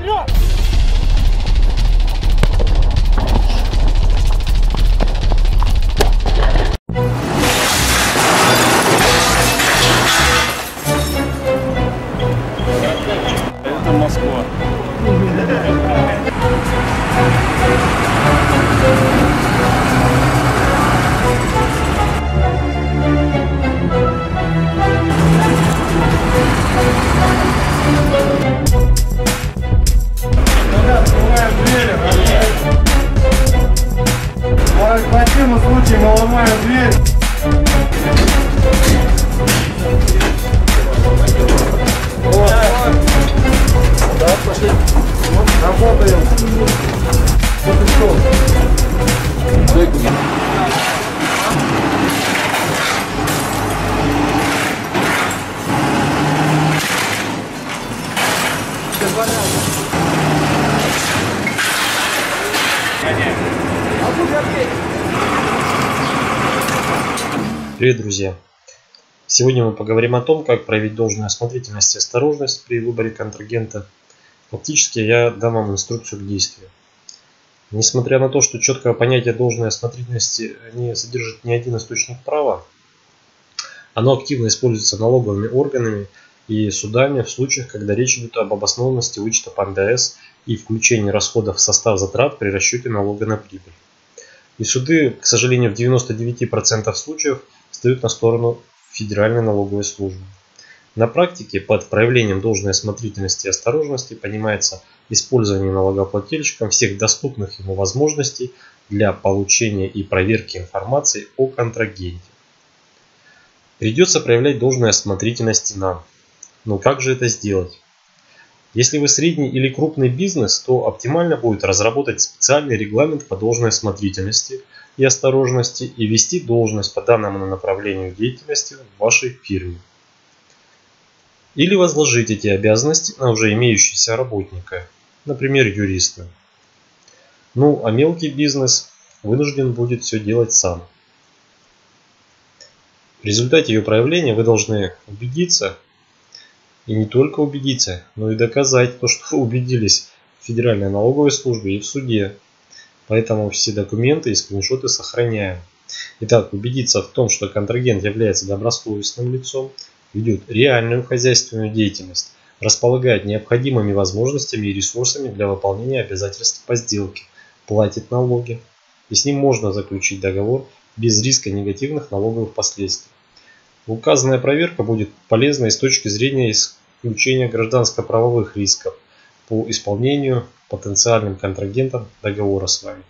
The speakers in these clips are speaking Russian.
Это Москва. В противном случае мы ломаем дверь. Да, пошли. Работаем. Привет, друзья! Сегодня мы поговорим о том, как проявить должную осмотрительность и осторожность при выборе контрагента. Фактически я дам вам инструкцию к действию. Несмотря на то, что четкого понятия должной осмотрительности не содержит ни один источник права, оно активно используется налоговыми органами и судами в случаях, когда речь идет об обоснованности вычета по НДС и включении расходов в состав затрат при расчете налога на прибыль. И суды, к сожалению, в 99% случаев встают на сторону Федеральной налоговой службы. На практике под проявлением должной осмотрительности и осторожности понимается использование налогоплательщиком всех доступных ему возможностей для получения и проверки информации о контрагенте. Придется проявлять должную осмотрительность и нам. Но как же это сделать? Если вы средний или крупный бизнес, то оптимально будет разработать специальный регламент по должной осмотрительности и осторожности и вести должность по данному направлению деятельности в вашей фирме. Или возложить эти обязанности на уже имеющегося работника, например, юриста. Ну, а мелкий бизнес вынужден будет все делать сам. В результате ее проявления вы должны убедиться, и не только убедиться, но и доказать то, что вы убедились в Федеральной налоговой службе и в суде. Поэтому все документы и скриншоты сохраняем. Итак, убедиться в том, что контрагент является добросовестным лицом, ведет реальную хозяйственную деятельность, располагает необходимыми возможностями и ресурсами для выполнения обязательств по сделке, платит налоги. И с ним можно заключить договор без риска негативных налоговых последствий. Указанная проверка будет полезной с точки зрения исключения гражданско-правовых рисков по исполнению потенциальным контрагентам договора с вами.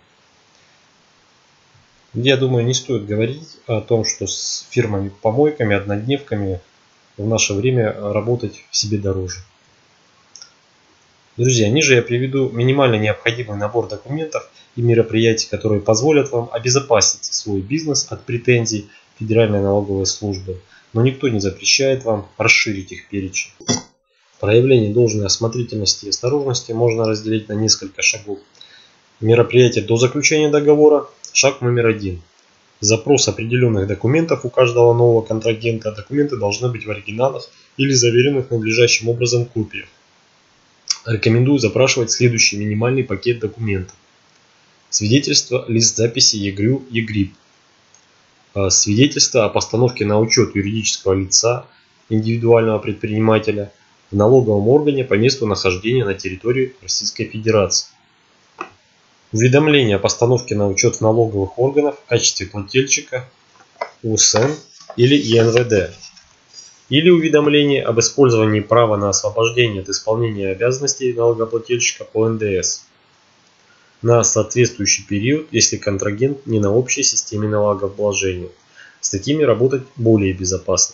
Я думаю, не стоит говорить о том, что с фирмами-помойками, однодневками в наше время работать себе дороже. Друзья, ниже я приведу минимально необходимый набор документов и мероприятий, которые позволят вам обезопасить свой бизнес от претензий Федеральной налоговой службы, но никто не запрещает вам расширить их перечень. Проявление должной осмотрительности и осторожности можно разделить на несколько шагов. Мероприятие до заключения договора. Шаг номер 1. Запрос определенных документов у каждого нового контрагента. Документы должны быть в оригиналах или заверенных надлежащим образом копиях. Рекомендую запрашивать следующий минимальный пакет документов. Свидетельство, лист записи ЕГРЮ, ЕГРИП. Свидетельство о постановке на учет юридического лица, индивидуального предпринимателя, в налоговом органе по месту нахождения на территории Российской Федерации. Уведомление о постановке на учет в налоговых органах в качестве плательщика УСН или ЕНВД. Или уведомление об использовании права на освобождение от исполнения обязанностей налогоплательщика по НДС на соответствующий период, если контрагент не на общей системе налогообложения. С такими работать более безопасно.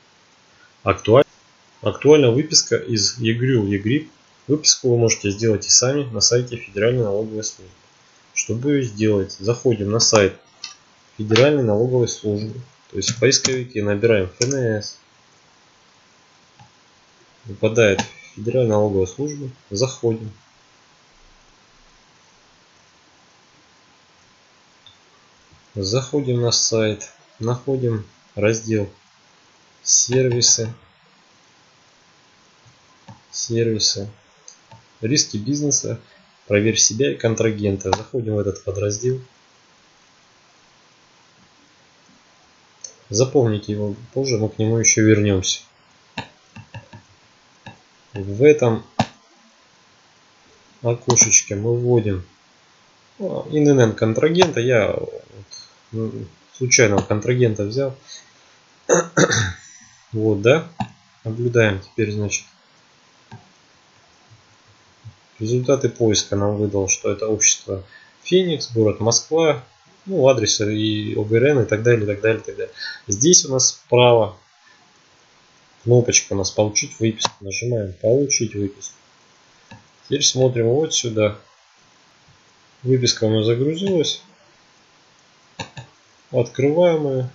Актуальна выписка из ЕГРЮ, ЕГРИП. Выписку вы можете сделать и сами на сайте Федеральной налоговой службы. Чтобы ее сделать, заходим на сайт Федеральной налоговой службы, то есть в поисковике набираем ФНС, выпадает Федеральная налоговая служба, заходим. Заходим на сайт, находим раздел сервисы. Риски бизнеса. Проверь себя и контрагента. Заходим в этот подраздел. Запомните его, позже мы к нему еще вернемся. В этом окошечке мы вводим ИНН контрагента. Я случайного контрагента взял. Вот, да. Наблюдаем теперь, значит. Результаты поиска нам выдал, что это общество Феникс, город Москва, ну, адрес и ОГРН и так далее, и так далее, и так далее. Здесь у нас справа кнопочка у нас получить выписку. Нажимаем получить выписку. Теперь смотрим вот сюда. Выписка у нас загрузилась. Открываем ее.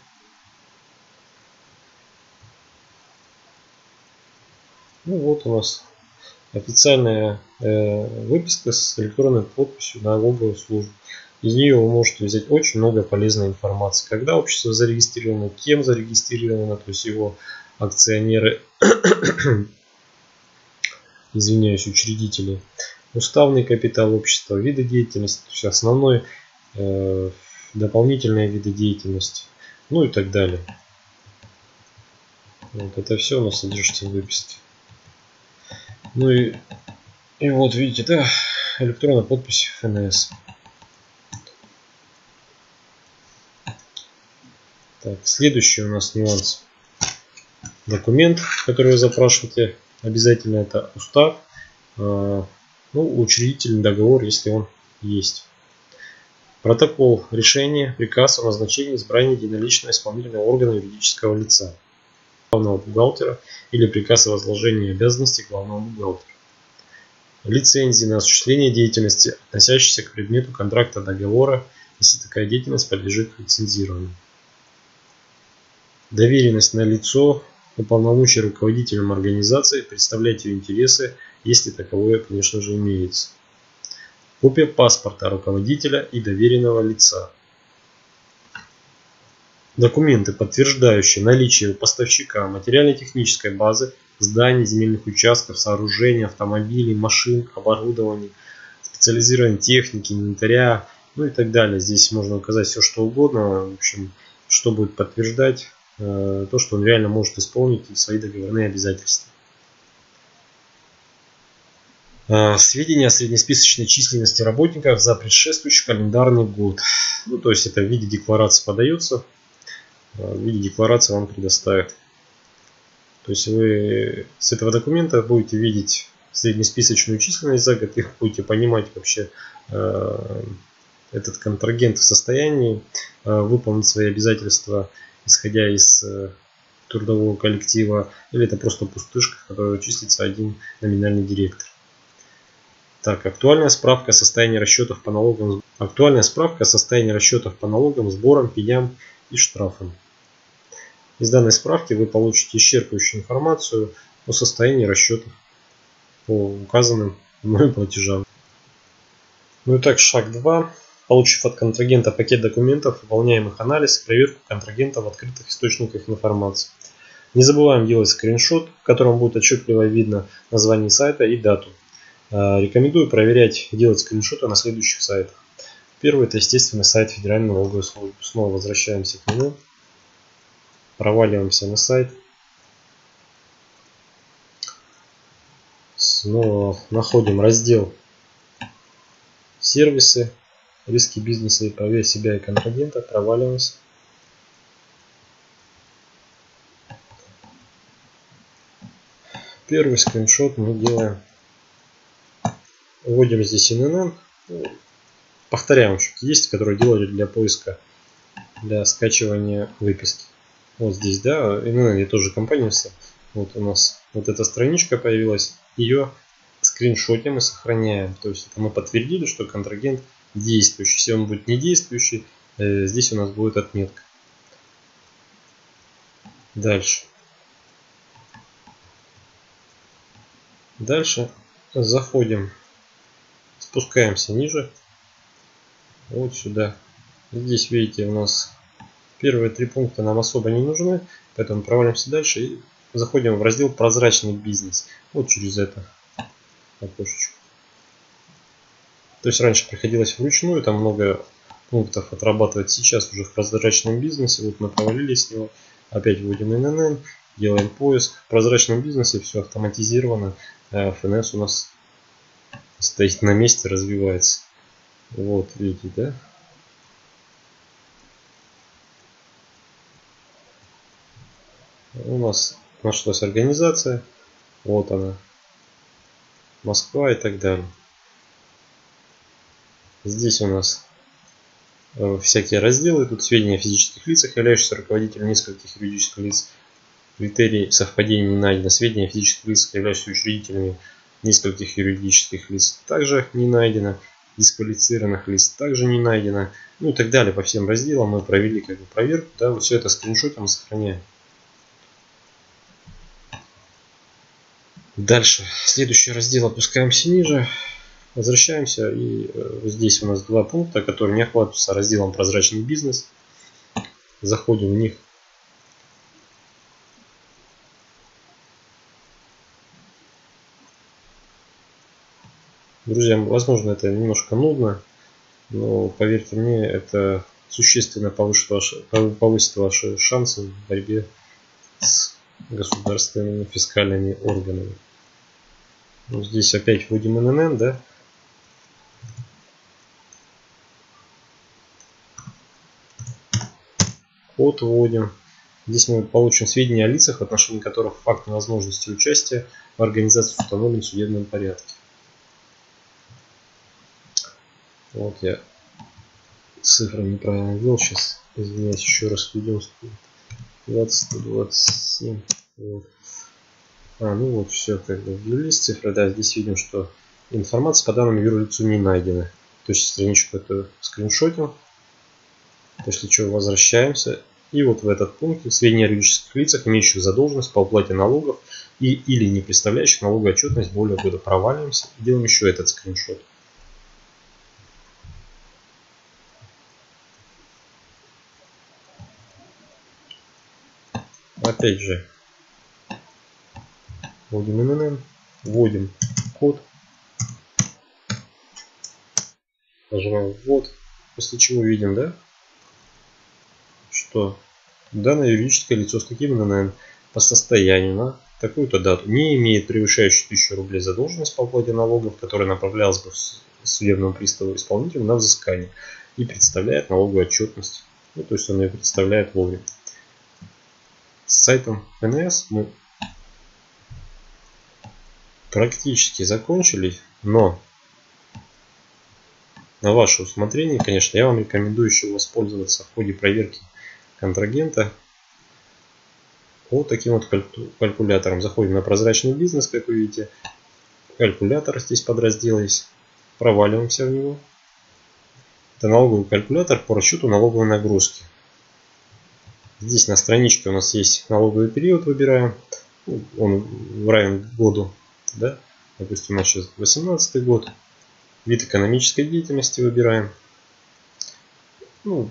Ну вот у нас официальная выписка с электронной подписью на налоговую службу. Из нее вы можете взять очень много полезной информации. Когда общество зарегистрировано, кем зарегистрировано, то есть его акционеры, извиняюсь, учредители, уставный капитал общества, виды деятельности, то есть основной, дополнительные виды деятельности, ну и так далее. Вот это все у нас содержится в выписке. Ну и вот видите, да, электронная подпись ФНС. Так, следующий у нас нюанс. Документ, который вы запрашиваете, обязательно это устав, ну, учредительный договор, если он есть. Протокол решения, приказ о назначении избрания единоличного исполнительного органа юридического лица, главного бухгалтера или приказ о возложении обязанностей главного бухгалтера. Лицензии на осуществление деятельности, относящейся к предмету контракта договора, если такая деятельность подлежит лицензированию. Доверенность на лицо, уполномочия руководителям организации представлять ее интересы, если таковое, конечно же, имеется. Копия паспорта руководителя и доверенного лица. Документы, подтверждающие наличие у поставщика материально-технической базы, зданий, земельных участков, сооружений, автомобилей, машин, оборудований, специализированной техники, инвентаря, ну и так далее. Здесь можно указать все, что угодно, в общем, что будет подтверждать то, что он реально может исполнить свои договорные обязательства. Сведения о среднесписочной численности работников за предшествующий календарный год. Ну, то есть это в виде декларации подается. В виде декларации вам предоставят. То есть вы с этого документа будете видеть среднесписочную численность за год, и будете понимать вообще этот контрагент в состоянии выполнить свои обязательства, исходя из трудового коллектива, или это просто пустышка, в которой числится один номинальный директор. Так, актуальная справка о состоянии расчетов по налогам, сборам, пеням и штрафам. Из данной справки вы получите исчерпывающую информацию о состоянии расчетов по указанным мной платежам. Ну и так, шаг 2. Получив от контрагента пакет документов, выполняем их анализ и проверку контрагента в открытых источниках информации. Не забываем делать скриншот, в котором будет отчетливо видно название сайта и дату. Рекомендую проверять и делать скриншоты на следующих сайтах. Первый — это, естественно, сайт Федеральной налоговой службы. Снова возвращаемся к нему. Проваливаемся на сайт. Снова находим раздел «Сервисы», «Риски бизнеса» и «Проверь себя и контрагента». Проваливаемся. Первый скриншот мы делаем. Вводим здесь ИНН. Повторяем, что есть, которые делали для поиска, для скачивания выписки. Вот здесь, да, ИНН я тоже компания. Вот у нас вот эта страничка появилась. Ее скриншотим и сохраняем. То есть это мы подтвердили, что контрагент действующий. Если он будет не действующий, здесь у нас будет отметка. Дальше заходим, спускаемся ниже, вот сюда. Здесь, видите, у нас первые 3 пункта нам особо не нужны, поэтому провалимся дальше и заходим в раздел «Прозрачный бизнес». Вот через это окошечко. То есть раньше приходилось вручную, там много пунктов отрабатывать. Сейчас уже в прозрачном бизнесе. Вот мы провалились с него. Опять вводим ННН, делаем поиск. В прозрачном бизнесе все автоматизировано. ФНС у нас стоит на месте, развивается. Вот, видите, да? У нас нашлась организация. Вот она. Москва и так далее. Здесь у нас всякие разделы. Тут сведения о физических лицах, являющихся руководителем нескольких юридических лиц. Критерий совпадения не найдено. Сведения о физических лицах, являющихся учредителями нескольких юридических лиц, также не найдено. Дисквалифицированных лиц также не найдено. Ну и так далее. По всем разделам мы провели как бы проверку. Да, вот все это скриншотом сохраняем. Дальше. Следующий раздел опускаемся ниже. Возвращаемся. И здесь у нас два пункта, которые не охватываются разделом прозрачный бизнес. Заходим в них. Друзья, возможно, это немножко нудно, но поверьте мне, это существенно повысит ваши шансы в борьбе с государственными фискальными органами. Ну, здесь опять вводим ННН, да? Код вводим. Здесь мы получим сведения о лицах, в отношении которых факт невозможности участия в организации установлен в судебном порядке. Вот я цифры неправильно ввел. Сейчас, извиняюсь, еще раз введем. 20-127. Вот. Ну вот, все как бы ввелись цифры. Да, здесь видим, что информация по данному юрлицу не найдена. То есть страничку эту скриншотим. После чего возвращаемся. И вот в этот пункт сведения о юридических лицах, имеющих задолженность по уплате налогов или не представляющих налоговую отчетность более года, проваливаемся. И делаем еще этот скриншот. Опять же, вводим ННН, вводим код, нажимаем ввод, после чего видим, да, что данное юридическое лицо с таким ННН по состоянию на такую-то дату не имеет превышающую 1000 рублей задолженность по уплате налогов, которая направлялась бы судебному приставу исполнителю на взыскание и представляет налоговую отчетность. Ну, то есть он ее представляет вовремя. С сайтом ФНС мы практически закончили, но на ваше усмотрение, конечно, я вам рекомендую еще воспользоваться в ходе проверки контрагента вот таким вот калькулятором. Заходим на прозрачный бизнес, как вы видите, калькулятор здесь подраздел есть, проваливаемся в него. Это налоговый калькулятор по расчету налоговой нагрузки. Здесь на страничке у нас есть налоговый период, выбираем, он равен году, да? Допустим, у нас сейчас 2018 год, вид экономической деятельности выбираем, ну,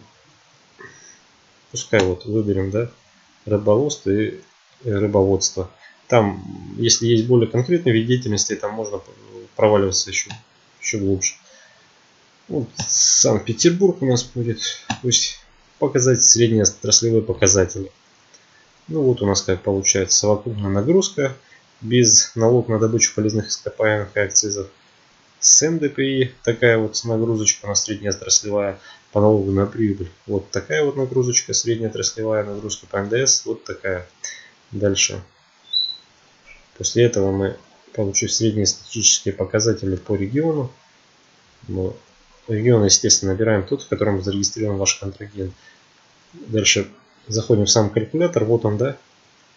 пускай вот выберем, да, рыболовство и рыбоводство. Там, если есть более конкретный вид деятельности, там можно проваливаться еще глубже. Вот Санкт-Петербург у нас будет, пусть показать средние отраслевые показатели. Ну вот у нас как получается совокупная нагрузка без налога на добычу полезных ископаемых и акцизов. С НДПИ такая вот нагрузочка у нас средняя отраслевая по налогу на прибыль. Вот такая вот нагрузочка, средняя отраслевая нагрузка по НДС. Вот такая. Дальше. После этого мы, получив средние статистические показатели по региону, регион, естественно, набираем тот, в котором зарегистрирован ваш контрагент. Дальше заходим в сам калькулятор. Вот он, да.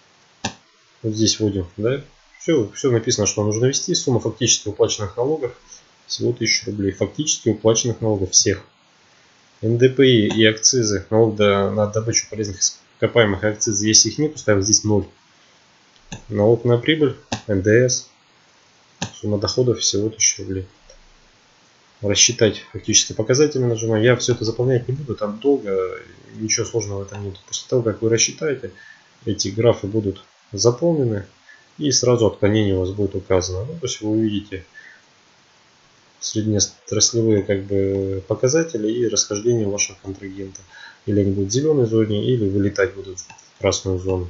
Вот здесь вводим, да. Все написано, что нужно ввести. Сумма фактически уплаченных налогов всего 1000 рублей. Фактически уплаченных налогов всех. НДПИ и акцизы, налог на добычу полезных ископаемых и акцизы, если их нет, ставим здесь 0. Налог на прибыль, НДС, сумма доходов всего 1000 рублей. Рассчитать фактически показатели нажимаем. Я все это заполнять не буду, там долго, ничего сложного в этом нет. После того, как вы рассчитаете, эти графы будут заполнены и сразу отклонение у вас будет указано. Ну, то есть вы увидите среднеотраслевые как бы показатели и расхождение вашего контрагента. Или они будут в зеленой зоне, или вылетать будут в красную зону.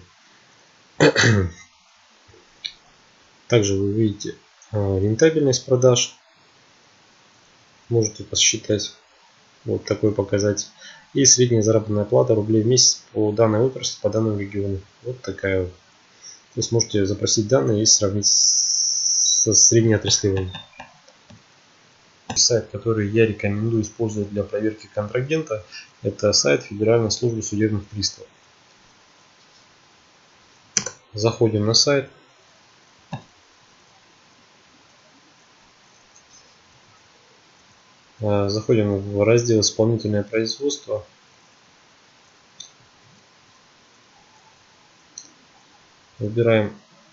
Также вы видите рентабельность продаж. Можете посчитать вот такой показатель. И средняя заработная плата рублей в месяц по данной отрасли, по данному региону. Вот такая вот. Вы сможете запросить данные и сравнить со среднеотраслевыми. Сайт, который я рекомендую использовать для проверки контрагента, это сайт Федеральной службы судебных приставов. Заходим на сайт. Заходим в раздел «Исполнительное производство». Выбираем,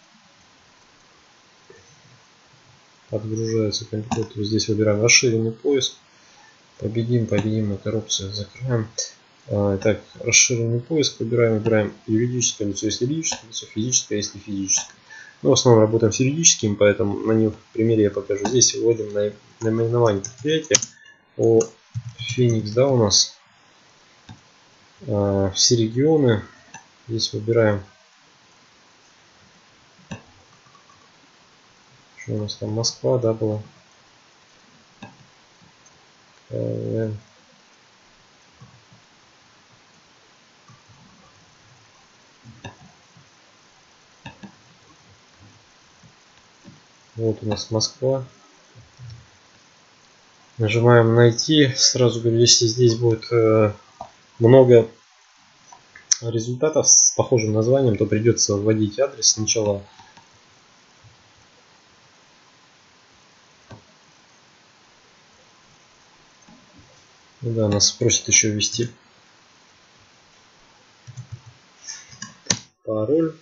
подгружается компьютер. Здесь выбираем расширенный поиск. Победим на коррупцию. Закрываем. Так, расширенный поиск выбираем юридическое лицо, если юридическое лицо, физическое, если физическое. Ну, в основном работаем с юридическим, поэтому на нем в примере я покажу. Здесь вводим наименование предприятия. О Феникс, да, у нас все регионы. Здесь выбираем, что у нас там, Москва, да, была. Вот у нас Москва. Нажимаем найти. Сразу говорю, если здесь будет много результатов с похожим названием, то придется вводить адрес сначала. Да, нас просит еще ввести пароль.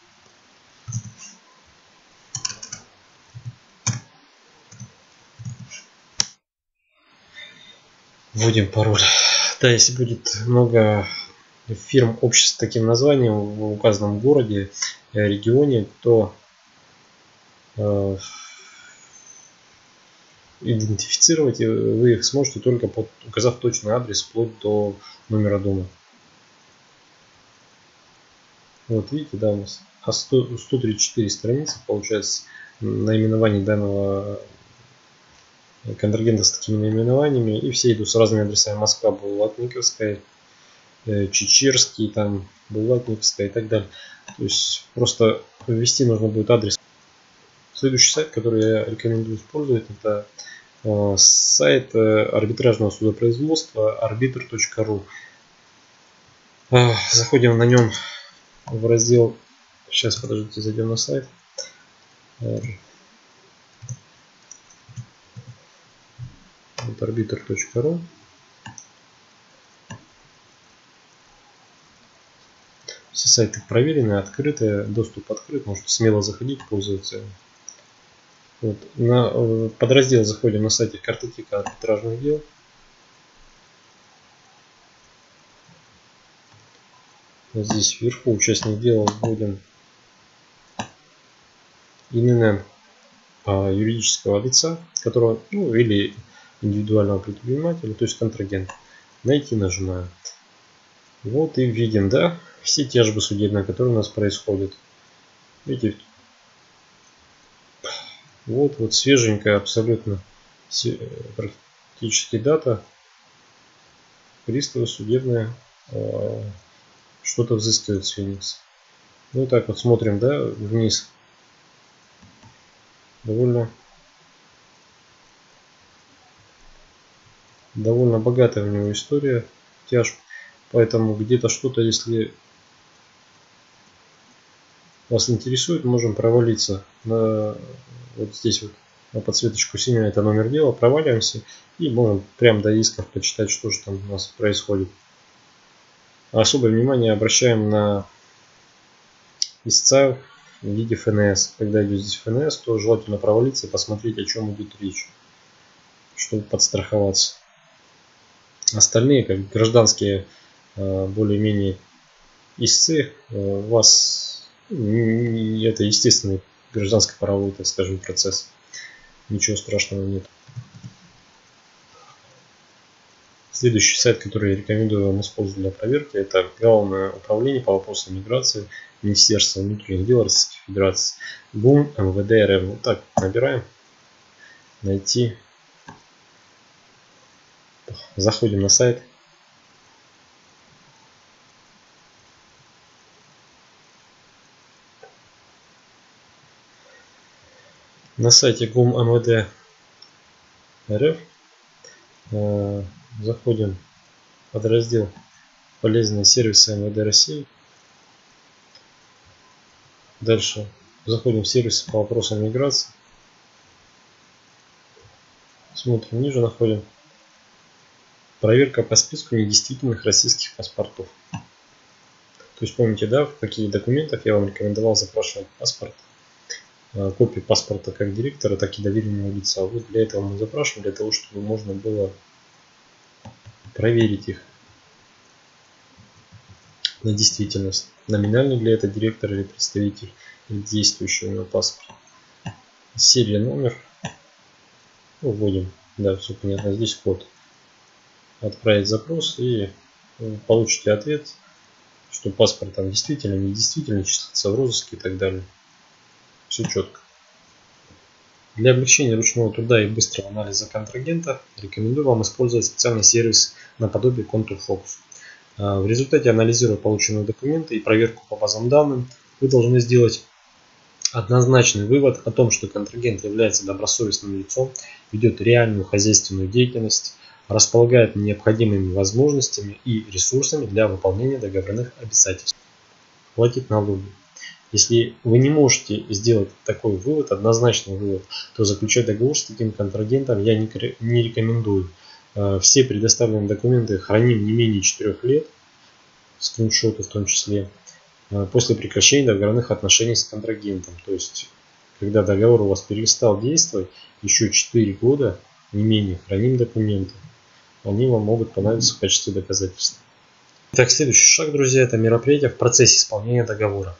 Вводим пароль. Да, если будет много фирм, обществ с таким названием в указанном городе, регионе, то идентифицировать вы их сможете только указав точный адрес вплоть до номера дома. Вот видите, да, у нас 134 страницы получается наименований данного контрагента с такими наименованиями, и все идут с разными адресами: Москва, Булатниковская, Чечерский, там Булатниковская и так далее. То есть просто ввести нужно будет адрес. Следующий сайт, который я рекомендую использовать, это сайт арбитражного судопроизводства arbitr.ru. Заходим на нем в раздел, сейчас подождите, зайдем на сайт. arbitr.ru. Все сайты проверены, открыты, доступ открыт, можете смело заходить, пользоваться. Вот. На подраздел заходим на сайте картотека арбитражных дел. Здесь вверху участник дела вводим ИНН юридического лица, которого, ну, или индивидуального предпринимателя, то есть контрагент. Найти нажимаем. Вот и видим, да, все тяжбы судебные, которые у нас происходят. Видите, вот свеженькая абсолютно практически дата. Приставы судебные что-то взыскивают с Феникс. Ну так вот смотрим, да, вниз. Довольно богатая у него история тяжб. Поэтому где-то что-то, если вас интересует, можем провалиться на вот здесь вот на подсветочку синяя, это номер дела, проваливаемся и можем прям до исков почитать, что же там у нас происходит. Особое внимание обращаем на истца в виде ФНС. Когда идет здесь ФНС, то желательно провалиться и посмотреть, о чем идет речь, чтобы подстраховаться. Остальные, как гражданские, более-менее истцы, у вас это естественный гражданско-правовой, так скажем, процесс. Ничего страшного нет. Следующий сайт, который я рекомендую вам использовать для проверки, это Главное управление по вопросам миграции Министерства внутренних дел Российской Федерации. ГУМ МВД РФ. Вот так набираем. Найти. Заходим на сайт. На сайте ГУМ МВД РФ заходим под раздел «Полезные сервисы МВД России». Дальше заходим в сервисы по вопросам миграции. Смотрим ниже, находим проверка по списку недействительных российских паспортов. То есть помните, да, в каких документах я вам рекомендовал запрашивать паспорт, копии паспорта как директора, так и доверенного лица. Вот для этого мы запрашиваем, для того, чтобы можно было проверить их на действительность. Номинальный ли это директор или представитель, или действующий у него паспорт. Серия, номер. Вводим. Да, все понятно. Здесь код. Отправить запрос и получите ответ, что паспорт там действительно, не действительно, числится в розыске и так далее. Все четко. Для облегчения ручного труда и быстрого анализа контрагента рекомендую вам использовать специальный сервис наподобие ContourFocus. В результате, анализируя полученные документы и проверку по базам данных, вы должны сделать однозначный вывод о том, что контрагент является добросовестным лицом, ведет реальную хозяйственную деятельность, располагает необходимыми возможностями и ресурсами для выполнения договорных обязательств, платит налоги. Если вы не можете сделать такой вывод, однозначный вывод, то заключать договор с таким контрагентом я не рекомендую. Все предоставленные документы храним не менее 4 лет, скриншоты в том числе, после прекращения договорных отношений с контрагентом. То есть, когда договор у вас перестал действовать, еще 4 года, не менее, храним документы. Они вам могут понадобиться в качестве доказательства. Итак, следующий шаг, друзья, это мероприятие в процессе исполнения договора.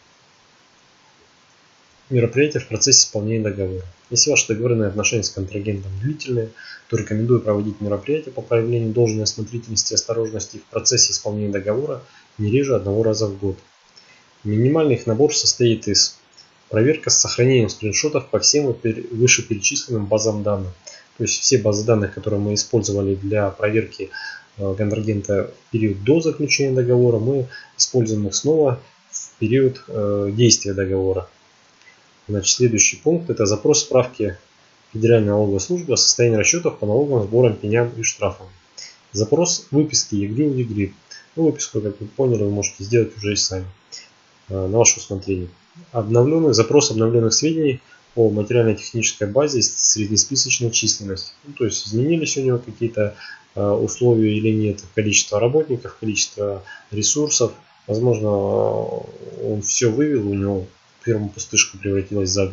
Мероприятие в процессе исполнения договора. Если ваши договорные отношения с контрагентом длительные, то рекомендую проводить мероприятия по проявлению должной осмотрительности и осторожности в процессе исполнения договора не реже 1 раза в год. Минимальный их набор состоит из проверки с сохранением скриншотов по всем вышеперечисленным базам данных. То есть все базы данных, которые мы использовали для проверки контрагента в период до заключения договора, мы используем их снова в период действия договора. Значит, следующий пункт – это запрос справки Федеральной налоговой службы о состоянии расчетов по налоговым сборам, пеням и штрафам. Запрос выписки ЕГРИЛ. Выписку, как вы поняли, вы можете сделать уже и сами, на ваше усмотрение. Запрос обновленных сведений о материально-технической базе с среднесписочной численностью. То есть изменились у него какие-то условия или нет, количество работников, количество ресурсов. Возможно, он все вывел, у него фирма пустышка превратилась за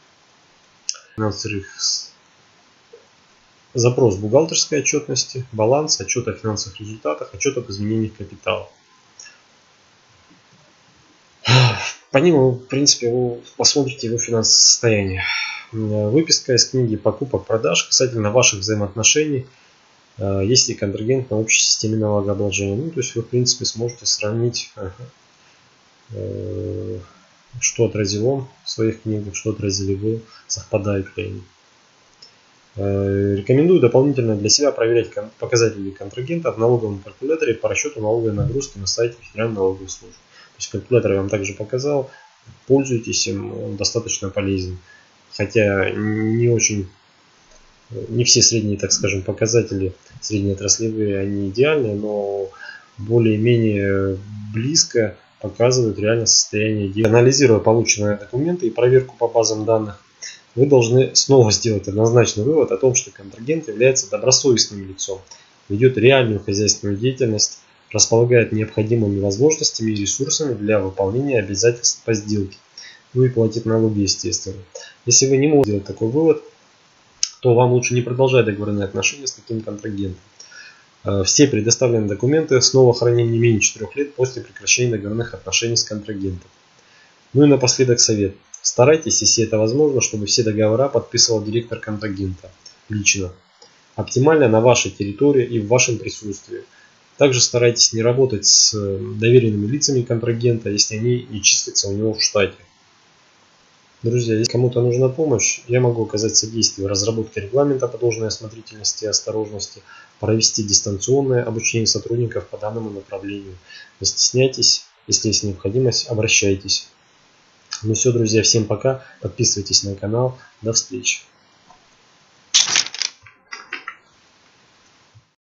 год. Запрос бухгалтерской отчетности, баланс, отчет о финансовых результатах, отчет об изменениях капитала. По ним вы, в принципе, вы посмотрите его финансовое состояние. Выписка из книги покупок-продаж касательно ваших взаимоотношений, если контрагент на общей системе налогообложения. То есть вы, в принципе, сможете сравнить, что отразил он в своих книгах, что отразили вы, совпадают ли они. Рекомендую дополнительно для себя проверять показатели контрагента в налоговом калькуляторе по расчету налоговой нагрузки на сайте Федеральной налоговой службы. То есть калькулятор я вам также показал, пользуйтесь им, он достаточно полезен. Хотя не все средние, так скажем, показатели среднеотраслевые, они идеальны, но более-менее близко показывают реальное состояние дела. Анализируя полученные документы и проверку по базам данных, вы должны снова сделать однозначный вывод о том, что контрагент является добросовестным лицом, ведет реальную хозяйственную деятельность, располагает необходимыми возможностями и ресурсами для выполнения обязательств по сделке. Ну и платит налоги, естественно. Если вы не можете сделать такой вывод, то вам лучше не продолжать договорные отношения с таким контрагентом. Все предоставленные документы снова храним не менее 4 лет после прекращения договорных отношений с контрагентом. Ну и напоследок совет. Старайтесь, если это возможно, чтобы все договора подписывал директор контрагента лично. оптимально на вашей территории и в вашем присутствии. Также старайтесь не работать с доверенными лицами контрагента, если они не числятся у него в штате. Друзья, если кому-то нужна помощь, я могу оказать содействие в разработке регламента по должной осмотрительности и осторожности, провести дистанционное обучение сотрудников по данному направлению. Не стесняйтесь, если есть необходимость, обращайтесь. Ну все, друзья, всем пока, подписывайтесь на канал, до встречи.